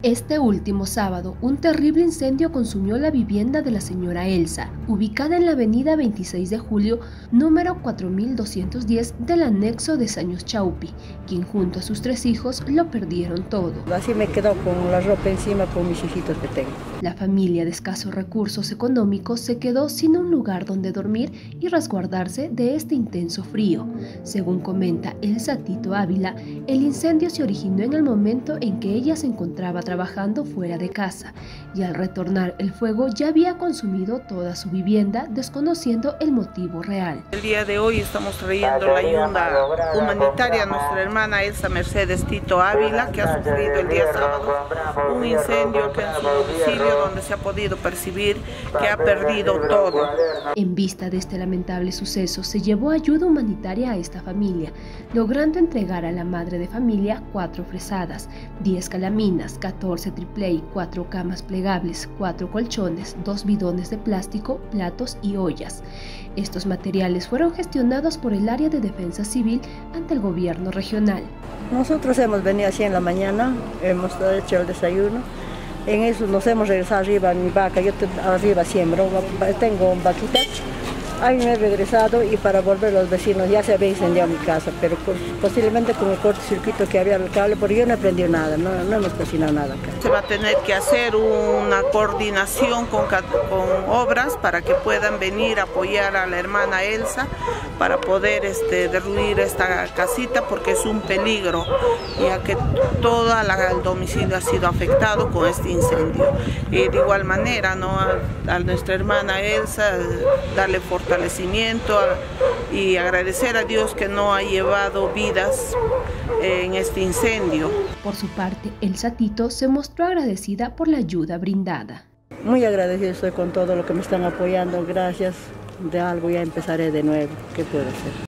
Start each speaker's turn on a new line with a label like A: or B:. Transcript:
A: Este último sábado, un terrible incendio consumió la vivienda de la señora Elsa, ubicada en la avenida 26 de julio, número 4210 del anexo de Saños Chaupi, quien junto a sus 3 hijos lo perdieron todo.
B: Así me quedo con la ropa encima con mis hijitos que tengo.
A: La familia de escasos recursos económicos se quedó sin un lugar donde dormir y resguardarse de este intenso frío. Según comenta Elsa Tito Ávila, el incendio se originó en el momento en que ella se encontraba trabajando fuera de casa y al retornar el fuego ya había consumido toda su vivienda, desconociendo el motivo real.
C: El día de hoy estamos trayendo la ayuda humanitaria a nuestra hermana Elsa Mercedes Tito Ávila, que ha sufrido el día sábado un incendio que en su domicilio, donde se ha podido percibir que ha perdido todo.
A: En vista de este lamentable suceso, se llevó ayuda humanitaria a esta familia, logrando entregar a la madre de familia 4 fresadas, 10 calaminas, 14 tripley, 4 camas plegables, 4 colchones, 2 bidones de plástico, platos y ollas. Estos materiales fueron gestionados por el área de defensa civil ante el gobierno regional.
B: Nosotros hemos venido así en la mañana, hemos hecho el desayuno. En eso nos hemos regresado arriba a mi vaca, yo arriba siembro, tengo vaquitas. Ahí me he regresado y para volver los vecinos ya se había incendiado mi casa, pero posiblemente con el cortocircuito que había al cable, porque yo no he prendido nada, no hemos cocinado nada acá.
C: Se va a tener que hacer una coordinación con obras para que puedan venir a apoyar a la hermana Elsa para poder derruir esta casita, porque es un peligro, ya que todo el domicilio ha sido afectado con este incendio. Y de igual manera, ¿no?, a nuestra hermana Elsa darle fortalecimiento y agradecer a Dios que no ha llevado vidas en este incendio.
A: Por su parte, Elsa Tito se mostró agradecida por la ayuda brindada.
B: Muy agradecida estoy con todo lo que me están apoyando, gracias, de algo ya empezaré de nuevo, ¿qué puedo hacer?